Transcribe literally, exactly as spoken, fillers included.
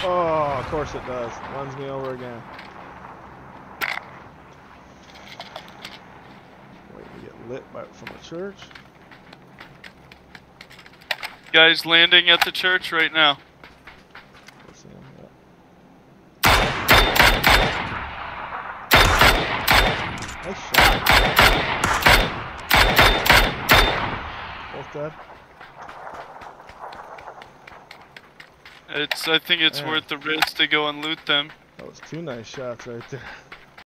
Oh, of course it does. Runs me over again. Wait to get lit by, from the church. Guys landing at the church right now. Let's see him. Yeah. Nice shot. Both dead. It's. I think it's Man. worth the risk to go and loot them. That was two nice shots right there.